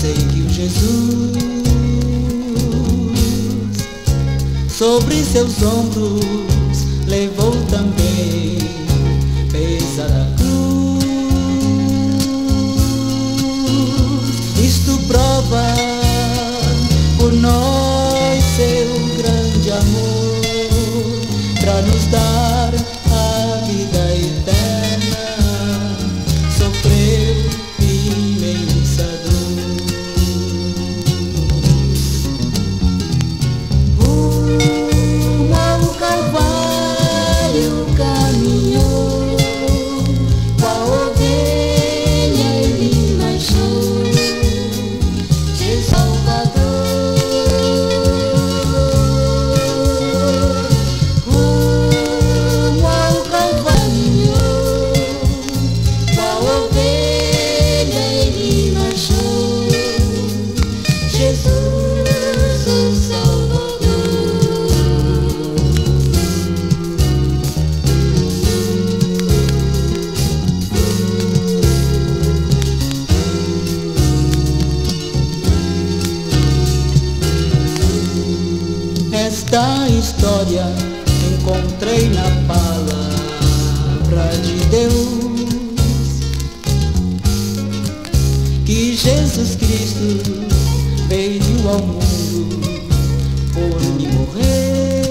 seguiu Jesus. Sobre seus ombros levou também pesada cruz. Isto prova por nós seu grande amor, para nos dar a vida eterna. Sofreu imensa dor. Rumo ao Calvário caminhou, qual ovelha ele marchou, Jesus Salvador. Rumo ao Calvário, qual ovelha ele marchou, Jesus o Salvador. Esta história encontrei na palavra de Deus, que Jesus Cristo veio ao mundo por me morrer,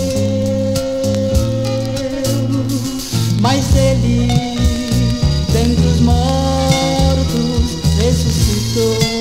mas ele dentre os mortos ressuscitou.